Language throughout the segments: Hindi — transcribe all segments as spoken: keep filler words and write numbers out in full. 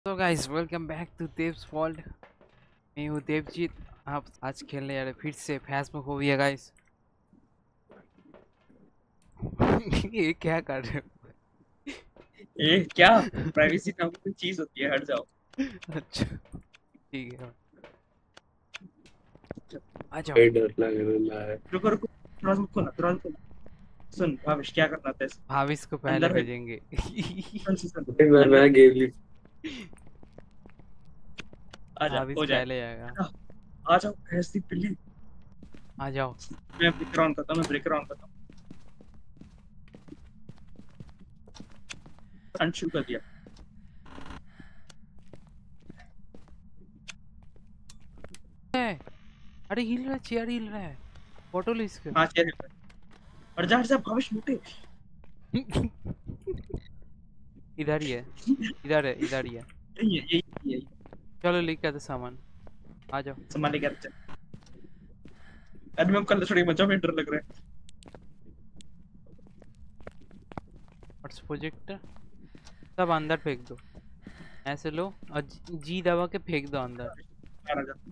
तो guys welcome back to Dev's world. मैं हूँ देवजीत। आप आज खेलने जा रहे फिर से फैस्मोफोबिया गाइस। ये क्या कर रहे हो? ये क्या प्राइवेसी नाम की चीज होती है, हट जाओ। अच्छा ठीक है, आ जाओ। भाई डर लग रहा है। रुको रुको, दरवाजा मत खोलना, दरवाजा खोलना। सुन भाविश, क्या करना था इसमें? भाविस को पहले अंदर है। भेजेंगे। सुन सुन सुन, भाई मैं अंदर मैं गेम आ जा, भाविस हो पहले जाएगा। आएगा। आ आ जाओ भैंस दी पिल्ली। आ जाओ। मैं ब्रेकर ऑन करता हूँ, मैं ब्रेकर ऑन करता हूँ। अंश शुरू कर दिया। है। अरे हिल रहा है, चेयर हिल रहा है। फोटो लो इसके। हाँ चेयर है। और जा जा भाविश, लूटे। इधर ही है, इधर है, इधर ही है। यही है, यही यही चलो लेके आते सामान। आ जाओ। संभाल के चल। अरे मैं कल थोड़ी मजा में डर लग रहा है। What's projector? सब अंदर फेंक दो। ऐसे लो और जी दबा के फेंक दो अंदर। आ जा।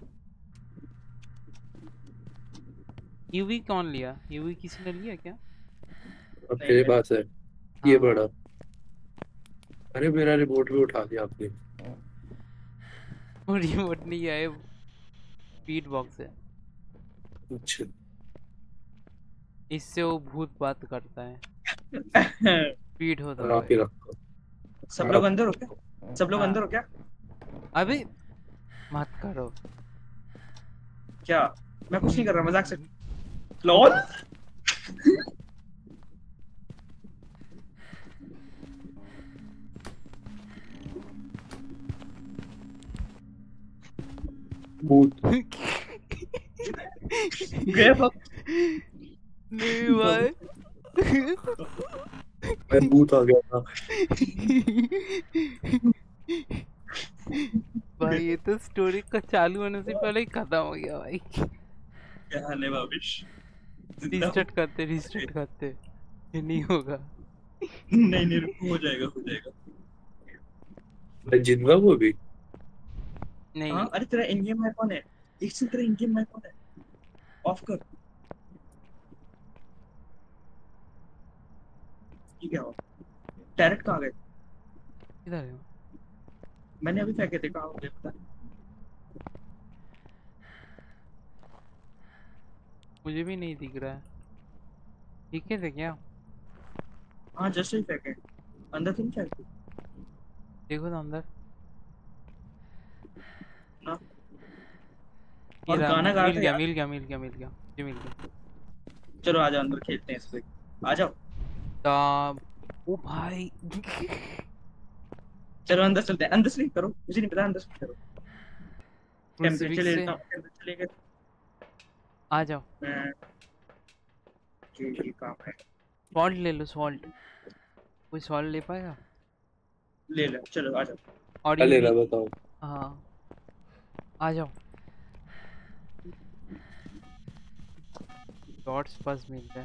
यूवी कौन लिया? यूवी किसी ने लिया क्या? अब नहीं तेरे मैं पास है ये हाँ बड़ा। अरे मेरा रिमोट भी उठा दिया आपने। वो रिमोट नहीं है, बीट बॉक्स है। अच्छा इससे वो भूत बात करता है, स्पीड होता और है आप ही भाई। रखो। सब लोग आप अंदर हो क्या? सब लोग हाँ अंदर हो क्या? अबे मत करो। क्या? मैं कुछ नहीं कर रहा, मजाक से। लॉल। भूत गए बाप। नहीं भाई। मैं भूत आ गया था। भाई ये तो स्टोरी का चालू होने से पहले ही खत्म हो गया भाई। क्या हाल है भाविश? जिंदा हो? रिस्टार्ट करते रिस्टार्ट करते ये नहीं होगा। नहीं नहीं रुको, हो जाएगा हो जाएगा। मैं जिंदा हूँ अभी। नहीं। हाँ अरे तेरा इन गेम माइक ऑन है। एक से तेरा इन गेम माइक ऑन है। ऑफ कर। ठीक है। टैरेट कहाँ गए? इधर है। मैंने अभी फेंके थे, कहाँ हो गए पता नहीं। मुझे भी नहीं दिख रहा है। ठीक है थे क्या? हाँ जस्ट ही फेंके। अंदर तो नहीं फेंके देखो तो अंदर। ना। ये और रहा, गाना गा मिल था गया यार। मिल गया मिल गया मिल गया मुझे मिल गया। चलो आ जाओ, अंदर खेलते हैं इस पे। आ जाओ। तब ओ भाई। चलो अंदर चलते हैं, अंदर से नहीं करो, मुझे नहीं पता, अंदर से करो। टेम्परेचर क्रूसिफिक्स ले से लेता हूँ, टेम्परेचर लेके। आ जाओ। मैं जी जी काम है। सॉल्ट ले लो, सॉल्ट। कोई सॉल्ट ले पाएगा? ले ले, चलो आ जाओ। और क्या लेना यूवी। बताओ। हाँ आ जाओ। डॉट्स बस मिलता है।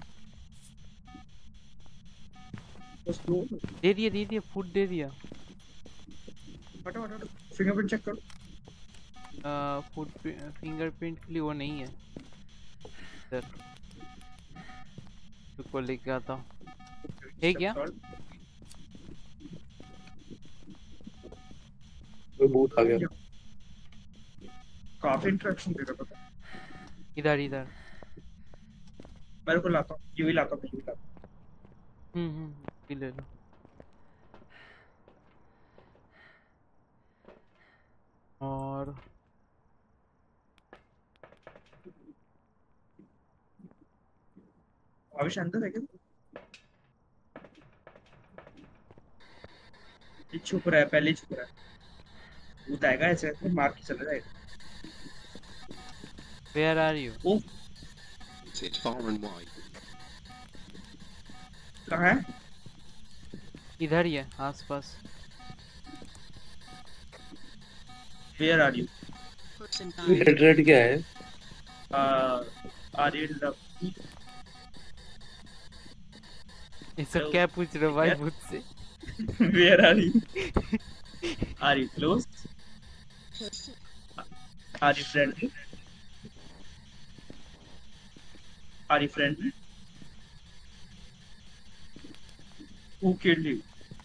बस दो। दे दिया दे दिया फूड दे दिया। हटो हटो हटो, फिंगरप्रिंट चेक करो। फूड फिंगरप्रिंट के लिए वो नहीं है इधर। को लेके आता हूँ। है क्या? मैं भूत आ गया। काफी इंटरेक्शन दे रहा था। इधर इधर। मेरे को लाता हूँ, यूवी लाता हूँ, यूवी लाता हम्म हम्म ये ले लो। और हूँ। अभी शांत है क्या? ये छुप रहा है, पहले ही छुप रहा है। भूत आएगा ऐसे ऐसे मार के चला जाएगा। Where are you? ओ It's far and wide. कहाँ है? इधर ही है आसपास। Where are you? Person red red क्या है? Are you love? ये सब क्या पूछ रहे हो भाई भूत से? Where are you? Are you close? Are you friendly? Are you friendly? Who killed you?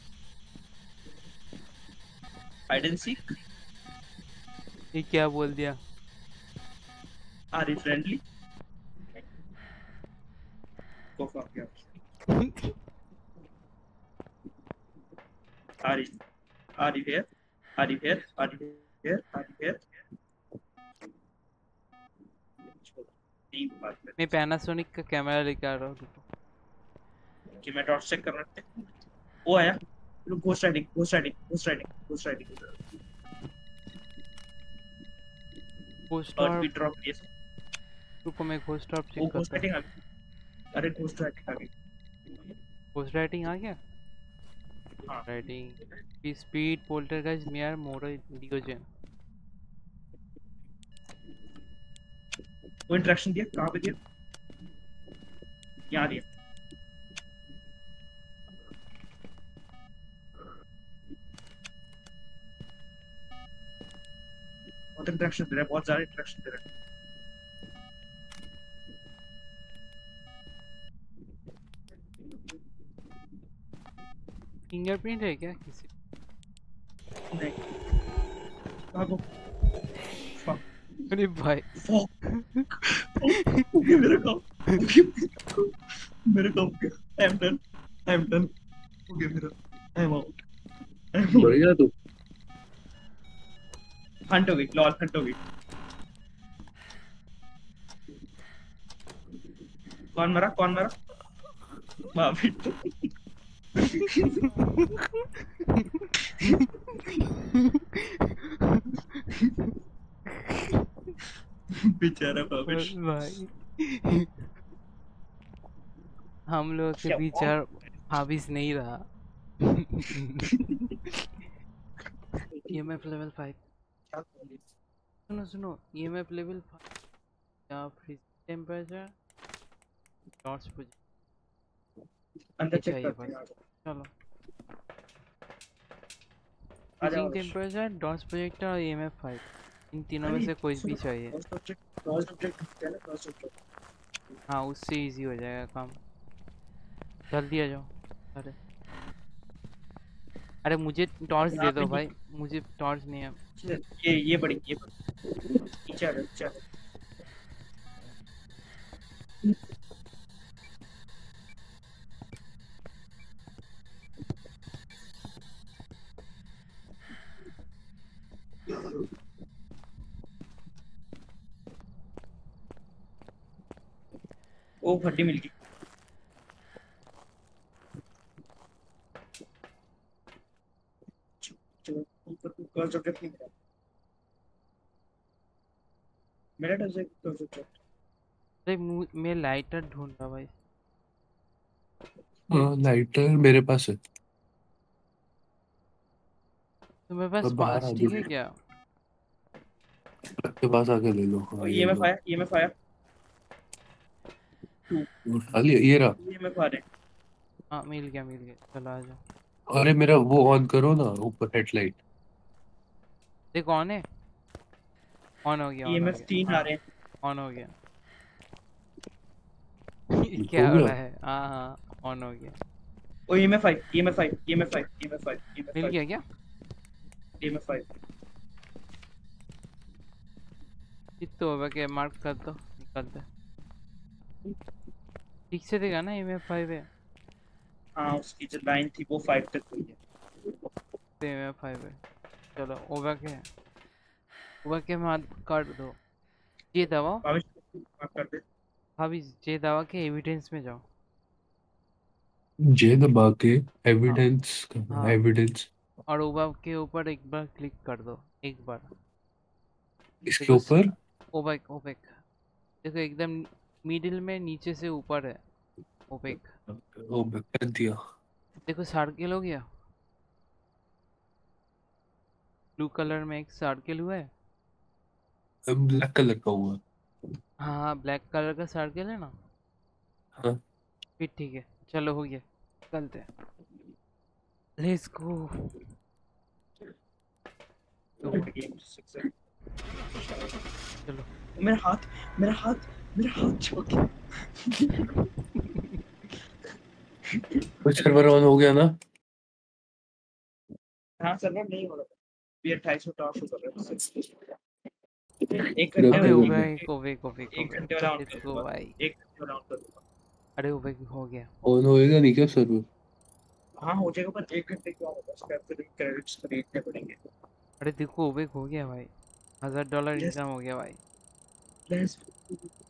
Hide and seek? ये क्या बोल दिया? Are you friendly? Go fuck you. Are you? Are you here? Are you here? Are you here? Are you here? तीन बार में मैं पैनासोनिक का कैमरा लेके आ रहा हूँ, रुको। कि मैं टॉर्च चेक कर रहा था। वो आया। Ghost riding, ghost riding, ghost riding, ghost riding. Ghost और और भी ड्रॉप किए। रुको, मैं घोस्ट और वो चेक घोस्ट करता हूँ। राइडिंग आ गई। अरे घोस्ट राइडिंग आ गई। घोस्ट राइटिंग आ गया? हाँ। Writing speed poltergeist mare moroi deogen. वो इंटरेक्शन दिया, कहाँ पे दिया? यहाँ दिया। बहुत इंटरेक्शन दे रहा है, बहुत ज्यादा इंटरेक्शन दे रहा है। फिंगरप्रिंट है क्या किसी? नहीं। भागो। Fuck. अरे भाई Fuck. Okay, मेरा काम। Okay, मेरा काम हो गया। I'm done. I'm done. Okay, मेरा। I'm out. I'm out. बढ़िया तू। हंट हो गई, लॉल हंट हो गई। कौन मरा? कौन मरा? बाबी। बेचारा बाबिश। भाई हम लोग के क्या विचार हाविस नहीं रहा। EMF level five. सुनो सुनो, ईएमएफ लेवल फाइव या फ्रीज टेम्परेचर टॉर्च पोजीशन अंदर चेक चाहिए करते बस। हैं। चलो, आ जाओ। फ्रीजिंग टेम्परेचर, डॉट्स प्रोजेक्टर और ईएमएफ फाइव, इन तीनों में से कोई भी चाहिए। फर्स्ट ऑब्जेक्ट, फर्स्ट ऑब्जेक्ट क्या है? First object. हाँ, उससे इजी हो जाएगा काम। जल्दी आ जाओ। अरे अरे मुझे टॉर्च दे दो भाई, मुझे टॉर्च नहीं है। ये ये बड़ी ये बड़ी नीचे आ जाओ, नीचे आ जाओ। ओ भट्टी मिल गई। चलो ऊपर फर्स्ट ऑब्जेक्ट नहीं मिला। मेरा टच है फर्स्ट ऑब्जेक्ट। अरे मु- मैं लाइटर ढूंढ रहा भाई। लाइटर मेरे पास है। तुम्हारे पास अब बाहर आ फास्टिक है जाओ। क्या? आपके पास आके ले लो। हाँ, ये ईएमएफ लो। आया, ईएमएफ आया। उठा लिया, ये रहा। ईएमएफ आ रहे। हाँ मिल गया मिल गया, चलो आ जाओ। अरे मेरा वो ऑन करो ना, ऊपर हेडलाइट। देखो ऑन है, ऑन हो गया, ऑन हो ईएमएफ तीन गया, आ रहे हैं। ऑन हो गया। हो क्या हो गया? रहा है? हाँ हाँ ऑन हो गया। ओ EMF five, EMF five, EMF five, EMF five, EMF मिल फाइव, गया क्या? EMF five. कितना होगा के मार्क कर दो, निकलते। ठीक से देगा ना, एम एफ फाइव है। हाँ उसकी जो लाइन थी वो फाइव तक हुई है। एम एफ फाइव है। चलो ओवर के ओवर के मार काट दो। ये दवा भावेश माफ कर दे। अभी ये दवा के एविडेंस में जाओ। जे दबा के एविडेंस करना, हाँ। एविडेंस। और ओवर के ऊपर एक बार क्लिक कर दो, एक बार। इसके देखो ऊपर ओबेक ओबेक, देखो एकदम मिडिल में नीचे से ऊपर है ओबेक। ओ कर दिया। देखो सर्किल हो गया, ब्लू कलर में एक सर्किल हुआ है। ब्लैक कलर का हुआ। हाँ ब्लैक कलर का सर्किल है ना। हाँ फिर ठीक है, चलो हो गया, चलते हैं। Let's go. तो गेम सक्सेस। चलो मेरा हाथ मेरा हाथ मेरा हाथ छोड़ गया। कुछ सर्वर ऑन हो गया ना? हाँ सर्वर नहीं हो रहा। ये अट्ठाईस सौ टॉप शो कर रहा है। एक फिर घंटे अबे अभी हो में हो गया गया। एक हो गया एक हो गया एक हो एक गया घंटे वाला ऑन लेट्स कर गो दूंगा। भाई एक घंटे वाला ऑन कर दूंगा। अरे हो गया हो गया ऑन होएगा नहीं क्या सर्वर? हाँ हो जाएगा पर एक घंटे क्यों होगा? उसके बाद फिर क्रेडिट्स खरीदने पड़ेंगे। अरे देखो ओबेक हो गया भाई हजार डॉलर Let's इनकम हो गया भाई let's